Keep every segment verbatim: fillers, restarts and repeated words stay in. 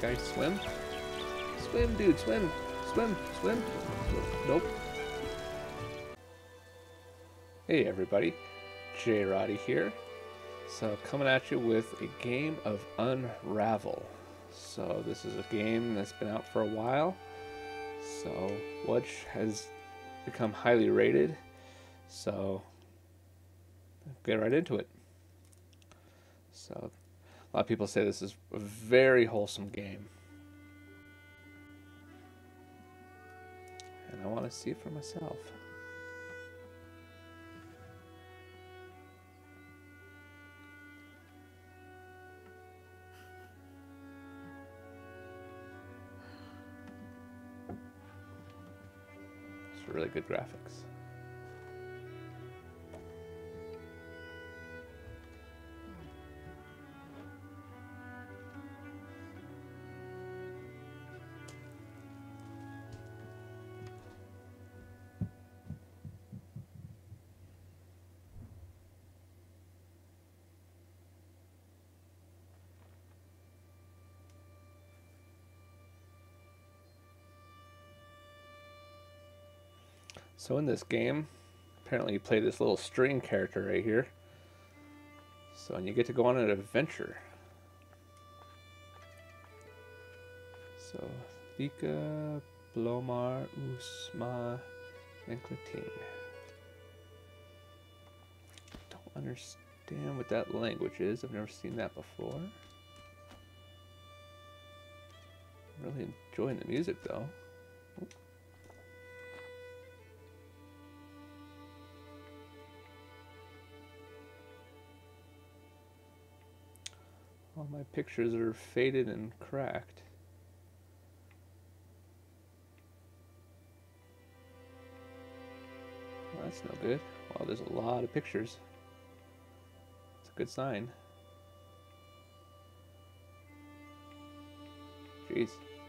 guy swim? Swim, dude, swim! Swim, swim! Nope. Hey everybody, J Roddy here. So coming at you with a game of Unravel. So this is a game that's been out for a while. So which has become highly rated. So get right into it. So a lot of people say this is a very wholesome game. And I want to see it for myself. It's really good graphics. So in this game, apparently you play this little string character right here. So and you get to go on an adventure. So Thika, Blomar, Usma, and Klating. Don't understand what that language is. I've never seen that before. I'm really enjoying the music though. All my pictures are faded and cracked. Well, that's no good. Wow, there's a lot of pictures. It's a good sign. Jeez.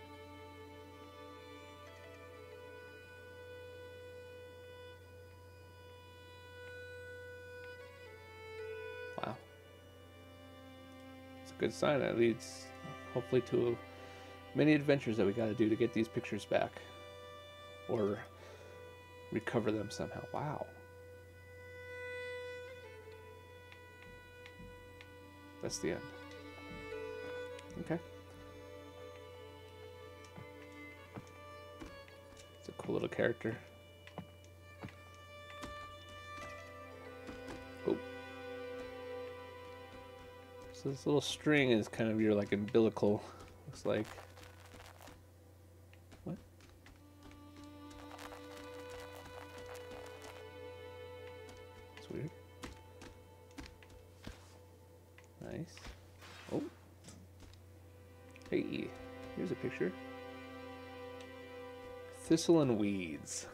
Wow. Good sign. That leads hopefully to many adventures that we got to do to get these pictures back or recover them somehow. Wow. That's the end. Okay. It's a cool little character. Oh. So this little string is kind of your like umbilical, looks like. What? That's weird. Nice. Oh. Hey, here's a picture. Thistle and weeds.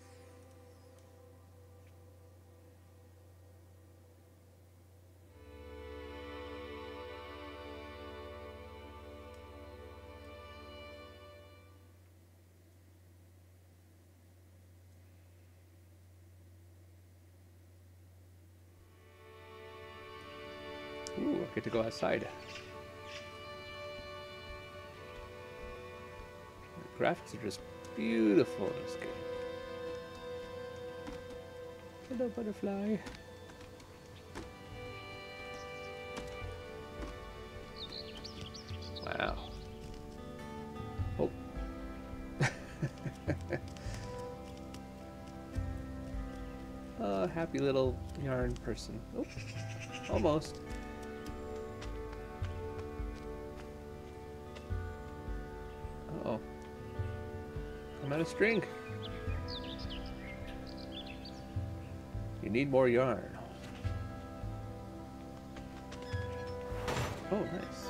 Ooh, I get to go outside. The graphics are just beautiful in this game. Hello, butterfly. Wow. Oh. Oh, happy little yarn person. Oh, almost. Uh-oh. I'm out of string. You need more yarn. Oh, nice.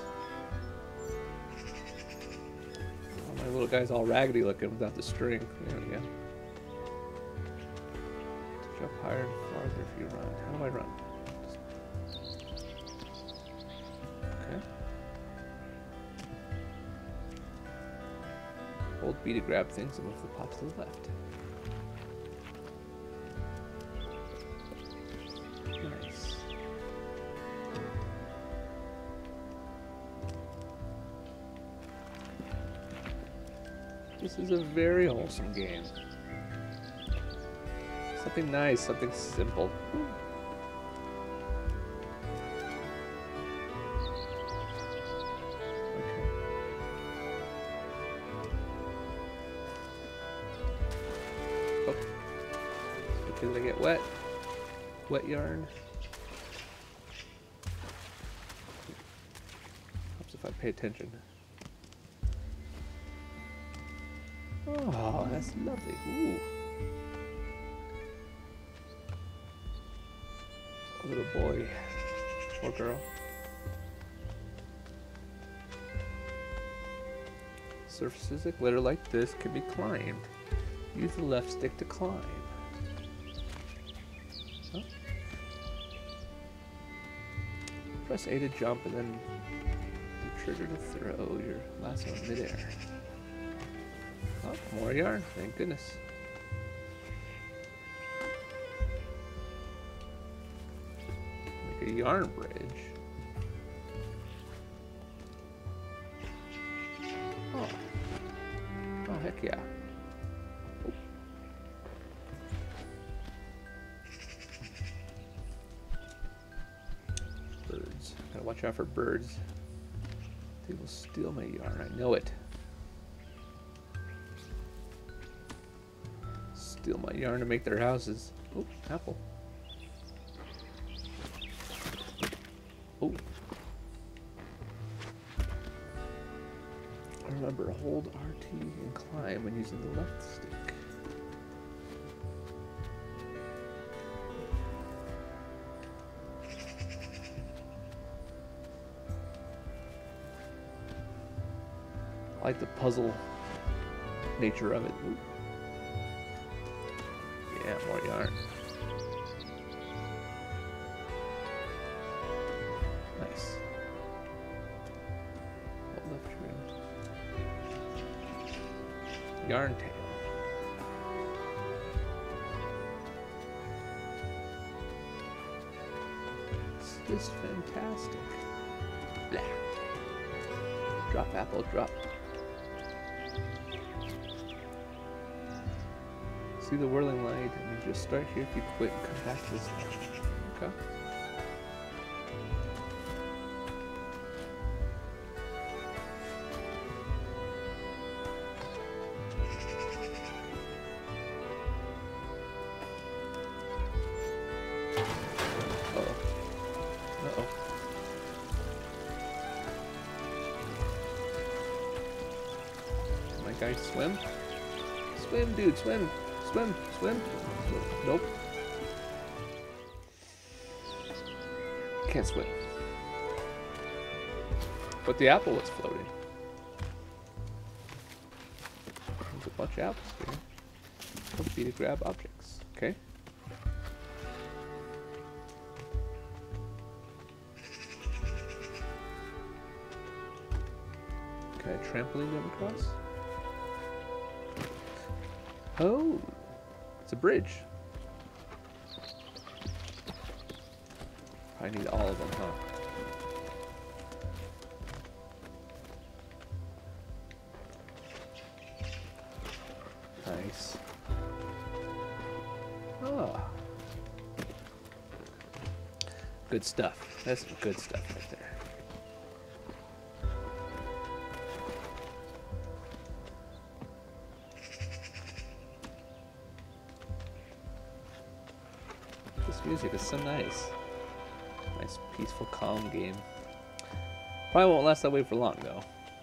Oh, my little guy's all raggedy looking without the string. There we go. Jump higher and farther if you run. How do I run? Okay. Hold B to grab things and move the pot to the left. Nice. This is a very wholesome game. Something nice, something simple. Okay. Oh. Because I get wet. Wet yarn. Helps if I pay attention. Oh, that's lovely. Ooh. A little boy or girl. Surfaces of glitter like this can be climbed. Use the left stick to climb. Oh. Press A to jump and then the trigger to throw your lasso in midair. Oh, more yarn, thank goodness. Like a yarn bridge. Oh. Oh, heck yeah. Oh. Birds. Gotta watch out for birds. They will steal my yarn, I know it. Steal my yarn to make their houses. Oh, apple. Oh. Remember, hold R T and climb when using the left stick. I like the puzzle nature of it. Ooh. Yeah, more yarn. Nice. Hold up trim. Yarn tail. It's this fantastic. Blah. Drop apple, drop. See the whirling light, and you just start here if you quit and come back to this light. Okay. Uh-oh. Uh-oh. Can my guy swim? Swim, dude, swim! Swim, swim. Nope. Can't swim. But the apple was floating. There's a bunch of apples here. Don't be to grab objects. Okay. Can I trampoline them across? Oh. It's a bridge. I need all of them, huh? Nice. Oh. Good stuff. That's some good stuff right there. Music is so nice. Nice, peaceful, calm game. Probably won't last that way for long, though.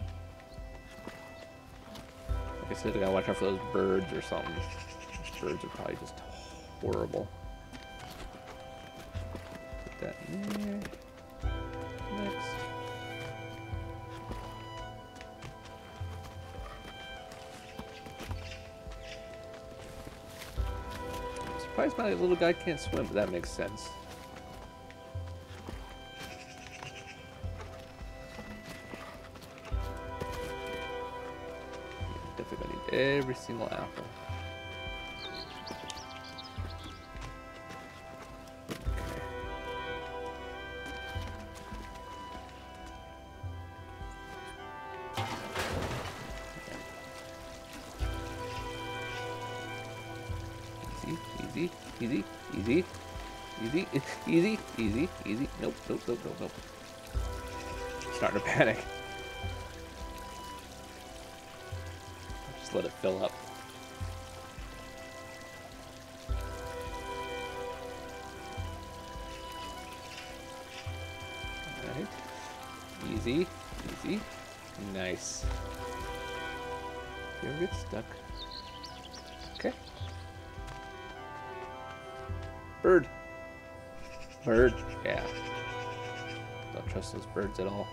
Like I said, I gotta watch out for those birds or something. Those birds are probably just horrible. Put that in there. Next. Surprised my little guy can't swim, but that makes sense. Definitely gonna need every single apple. Easy, easy, easy, easy, easy, easy, easy. Nope, nope, nope, nope, nope. Starting to panic. Just let it fill up. Alright. Easy, easy. Nice. You ever get stuck? Okay. Bird. Bird. Yeah. Don't trust those birds at all.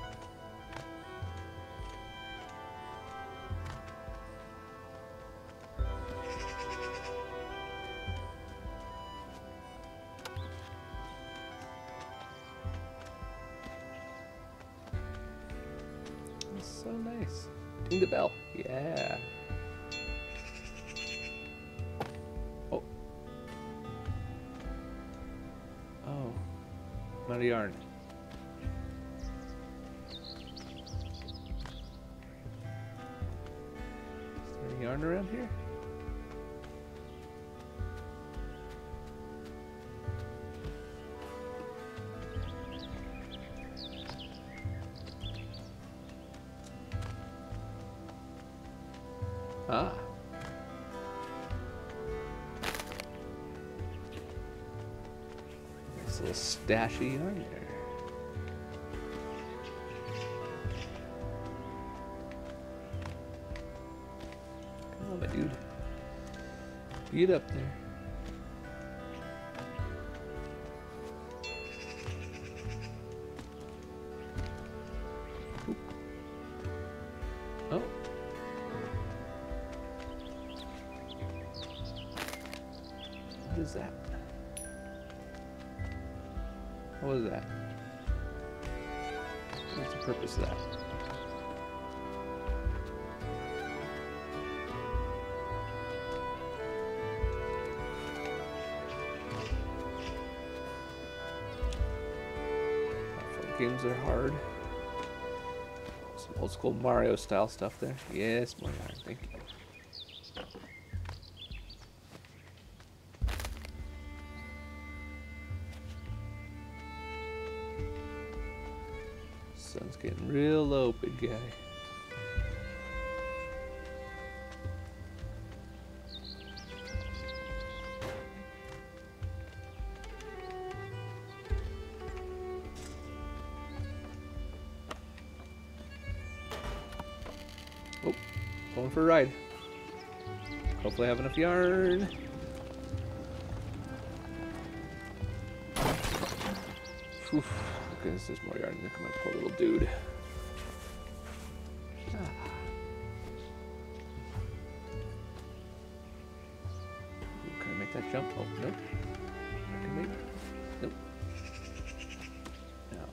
That's so nice. Ding the bell. Yeah. Oh. Oh. I'm out of yarn. Is there any yarn around here? Ah. Nice little stash of yarn there. Come on, my dude. Get up there. Oop. Oh. What is that? What was that? What's the purpose of that? Platform games are hard. Some old school Mario style stuff there. Yes, more yarn, thank you. Sun's getting real low, big guy. Oh, going for a ride. Hopefully I have enough yarn. Whew. Okay, this is more yarn than my poor little dude. Ah. Ooh, can I make that jump? Oh, nope. I can make it. Nope. No.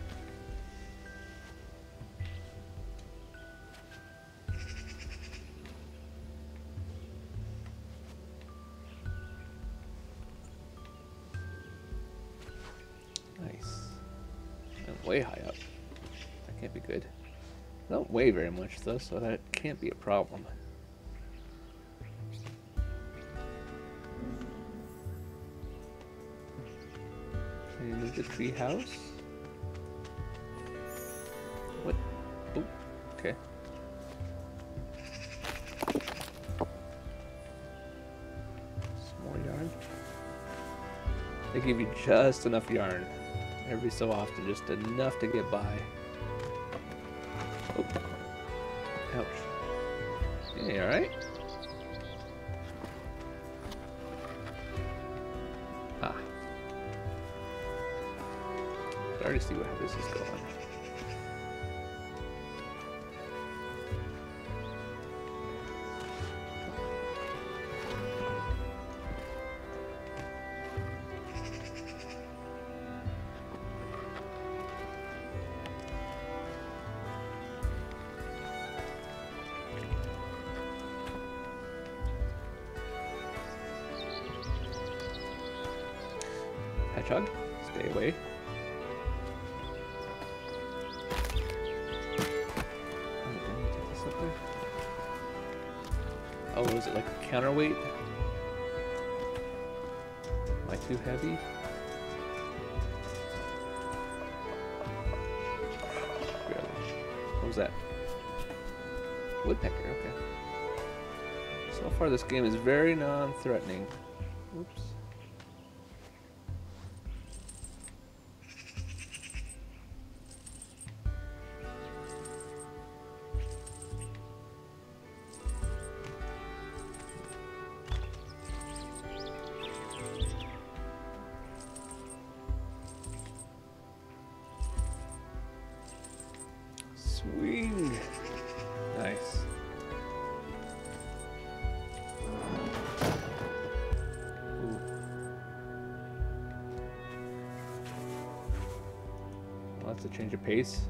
Nice. I'm way high up. That can't be good. I don't weigh very much though, so that can't be a problem. Can you move the tree house? What? Oh, okay. Some more yarn. They give you just enough yarn. Every so often, just enough to get by. Oh. Ouch. Hey, alright? Ah. I already see where this is going. Hedgehog, stay away. Oh, is it like a counterweight? Am I too heavy? Barely. What was that? Woodpecker, okay. So far this game is very non-threatening. Oops. Swing. Nice. Ooh. Well, that's a change of pace.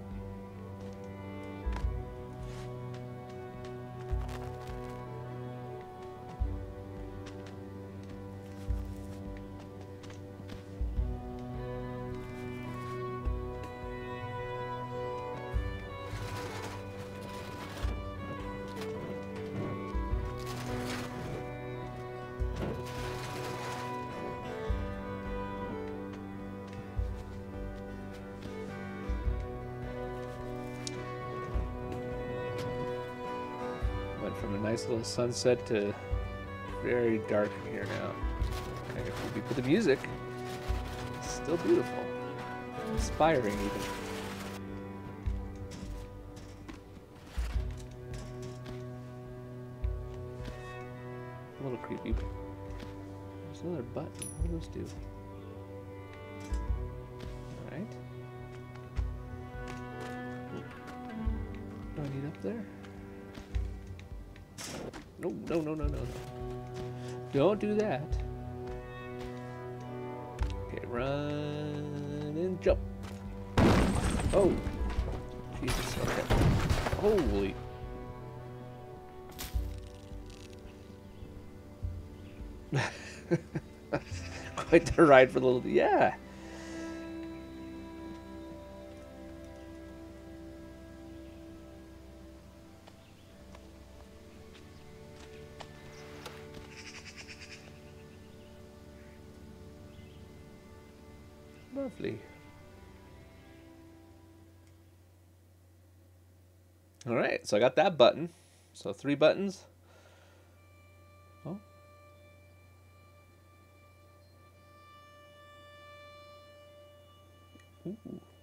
Went from a nice little sunset to very dark in here now. Kind of creepy, but the music is still beautiful, inspiring even. A little creepy. There's another button. What do those do? All right. What do I need up there? No, no, no, no, no, no. Don't do that. Okay, run and jump. Oh. Jesus, okay. Holy. Quite the ride for the little, yeah. Lovely. All right, so I got that button. So three buttons. Oh. Ooh.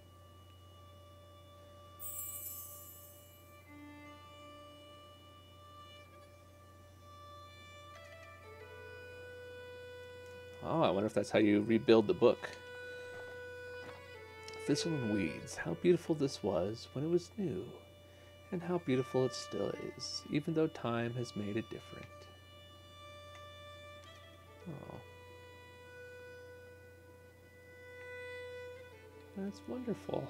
Oh, I wonder if that's how you rebuild the book. Thistle and weeds, how beautiful this was when it was new, and how beautiful it still is, even though time has made it different. Oh. That's wonderful.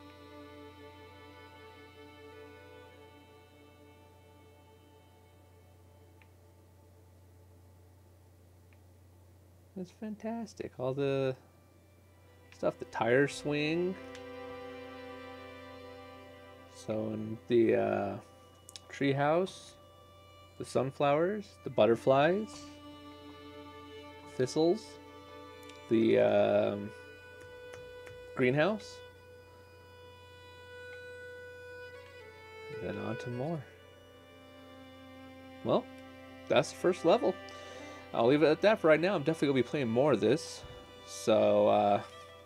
That's fantastic. All the stuff, the tires swing. So in the uh, tree house, the sunflowers, the butterflies, thistles, the um, greenhouse, and then on to more. Well, that's the first level. I'll leave it at that for right now. I'm definitely going to be playing more of this. So, uh,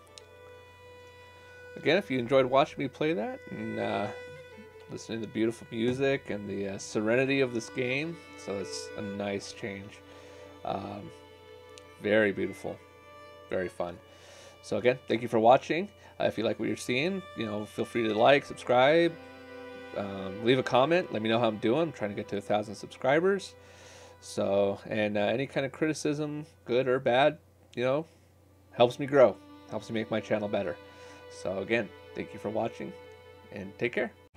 again, if you enjoyed watching me play that and uh, listening to the beautiful music and the uh, serenity of this game, so it's a nice change. Um, very beautiful, very fun. So again, thank you for watching. Uh, if you like what you're seeing, you know, feel free to like, subscribe, um, leave a comment. Let me know how I'm doing. I'm trying to get to a thousand subscribers. So, and uh, any kind of criticism, good or bad, you know, helps me grow, helps me make my channel better. So again, thank you for watching, and take care.